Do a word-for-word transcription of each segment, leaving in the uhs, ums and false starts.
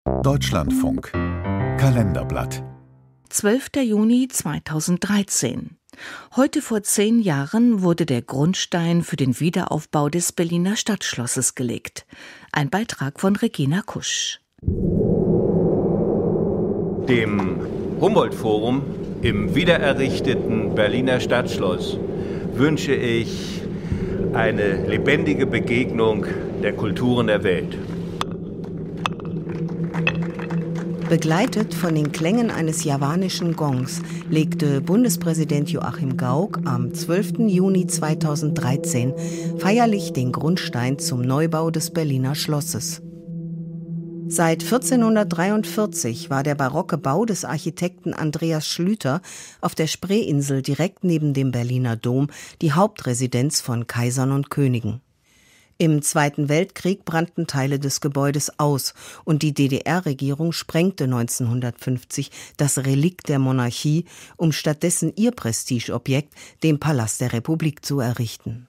Deutschlandfunk Kalenderblatt zwölfter Juni zweitausenddreizehn. Heute vor zehn Jahren wurde der Grundstein für den Wiederaufbau des Berliner Stadtschlosses gelegt. Ein Beitrag von Regina Kusch. Dem Humboldt-Forum im wiedererrichteten Berliner Stadtschloss wünsche ich eine lebendige Begegnung der Kulturen der Welt. Begleitet von den Klängen eines javanischen Gongs legte Bundespräsident Joachim Gauck am zwölften Juni zweitausenddreizehn feierlich den Grundstein zum Neubau des Berliner Schlosses. Seit vierzehnhundertdreiundvierzig war der barocke Bau des Architekten Andreas Schlüter auf der Spreeinsel direkt neben dem Berliner Dom die Hauptresidenz von Kaisern und Königen. Im Zweiten Weltkrieg brannten Teile des Gebäudes aus und die D D R-Regierung sprengte neunzehnhundertfünfzig das Relikt der Monarchie, um stattdessen ihr Prestigeobjekt, den Palast der Republik, zu errichten.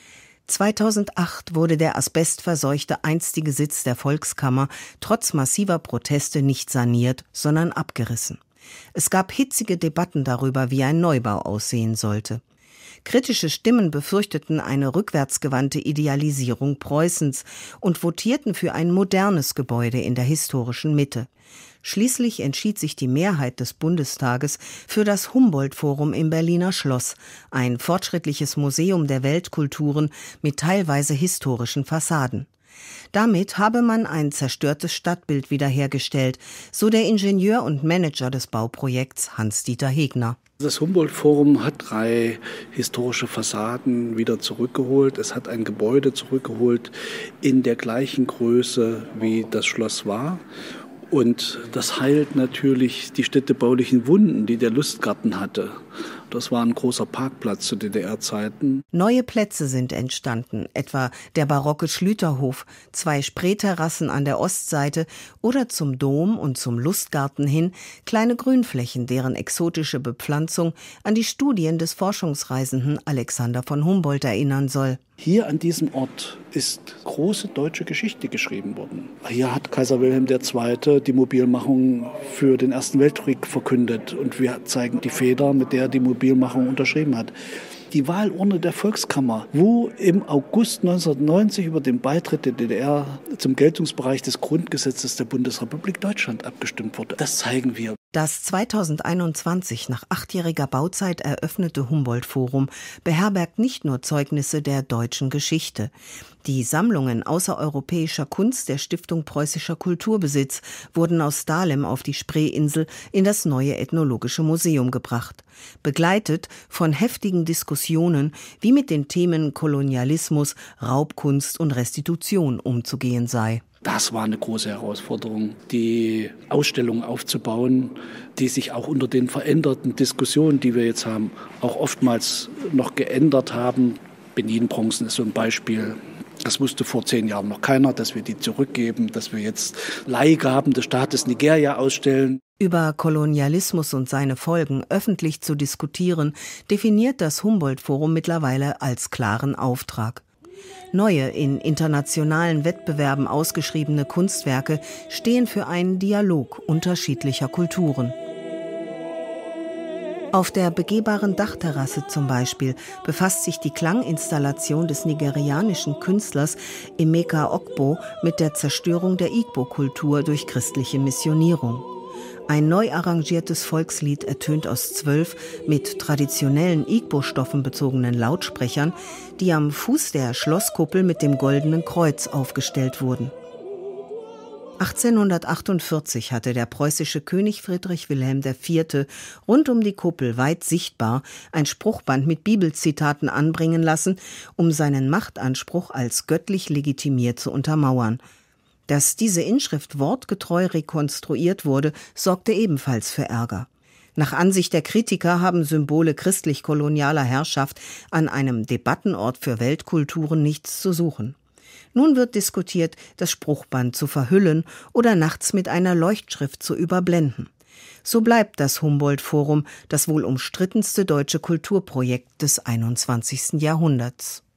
zweitausendacht wurde der asbestverseuchte einstige Sitz der Volkskammer trotz massiver Proteste nicht saniert, sondern abgerissen. Es gab hitzige Debatten darüber, wie ein Neubau aussehen sollte. Kritische Stimmen befürchteten eine rückwärtsgewandte Idealisierung Preußens und votierten für ein modernes Gebäude in der historischen Mitte. Schließlich entschied sich die Mehrheit des Bundestages für das Humboldt-Forum im Berliner Schloss, ein fortschrittliches Museum der Weltkulturen mit teilweise historischen Fassaden. Damit habe man ein zerstörtes Stadtbild wiederhergestellt, so der Ingenieur und Manager des Bauprojekts Hans-Dieter Hegner. Das Humboldt-Forum hat drei historische Fassaden wieder zurückgeholt. Es hat ein Gebäude zurückgeholt in der gleichen Größe, wie das Schloss war. Und das heilt natürlich die städtebaulichen Wunden, die der Lustgarten hatte. Das war ein großer Parkplatz zu D D R-Zeiten. Neue Plätze sind entstanden, etwa der barocke Schlüterhof, zwei Spreeterrassen an der Ostseite oder zum Dom und zum Lustgarten hin kleine Grünflächen, deren exotische Bepflanzung an die Studien des Forschungsreisenden Alexander von Humboldt erinnern soll. Hier an diesem Ort ist große deutsche Geschichte geschrieben worden. Hier hat Kaiser Wilhelm der Zweite die Mobilmachung für den Ersten Weltkrieg verkündet. Und wir zeigen die Feder, mit der die Mobilmachung unterschrieben hat. Die Wahlurne der Volkskammer, wo im August neunzehnhundertneunzig über den Beitritt der D D R zum Geltungsbereich des Grundgesetzes der Bundesrepublik Deutschland abgestimmt wurde. Das zeigen wir. Das zweitausendeinundzwanzig nach achtjähriger Bauzeit eröffnete Humboldt-Forum beherbergt nicht nur Zeugnisse der deutschen Geschichte. Die Sammlungen außereuropäischer Kunst der Stiftung Preußischer Kulturbesitz wurden aus Dahlem auf die Spreeinsel in das neue Ethnologische Museum gebracht. Begleitet von heftigen Diskussionen, wie mit den Themen Kolonialismus, Raubkunst und Restitution umzugehen sei. Das war eine große Herausforderung, die Ausstellung aufzubauen, die sich auch unter den veränderten Diskussionen, die wir jetzt haben, auch oftmals noch geändert haben. Benin-Bronzen ist so ein Beispiel. Das wusste vor zehn Jahren noch keiner, dass wir die zurückgeben, dass wir jetzt Leihgaben des Staates Nigeria ausstellen. Über Kolonialismus und seine Folgen öffentlich zu diskutieren, definiert das Humboldt-Forum mittlerweile als klaren Auftrag. Neue, in internationalen Wettbewerben ausgeschriebene Kunstwerke stehen für einen Dialog unterschiedlicher Kulturen. Auf der begehbaren Dachterrasse zum Beispiel befasst sich die Klanginstallation des nigerianischen Künstlers Emeka Ogbo mit der Zerstörung der Igbo-Kultur durch christliche Missionierung. Ein neu arrangiertes Volkslied ertönt aus zwölf mit traditionellen Igbo-Stoffen bezogenen Lautsprechern, die am Fuß der Schlosskuppel mit dem Goldenen Kreuz aufgestellt wurden. achtzehnhundertachtundvierzig hatte der preußische König Friedrich Wilhelm der Vierte rund um die Kuppel weit sichtbar ein Spruchband mit Bibelzitaten anbringen lassen, um seinen Machtanspruch als göttlich legitimiert zu untermauern. Dass diese Inschrift wortgetreu rekonstruiert wurde, sorgte ebenfalls für Ärger. Nach Ansicht der Kritiker haben Symbole christlich-kolonialer Herrschaft an einem Debattenort für Weltkulturen nichts zu suchen. Nun wird diskutiert, das Spruchband zu verhüllen oder nachts mit einer Leuchtschrift zu überblenden. So bleibt das Humboldt-Forum das wohl umstrittenste deutsche Kulturprojekt des einundzwanzigsten Jahrhunderts.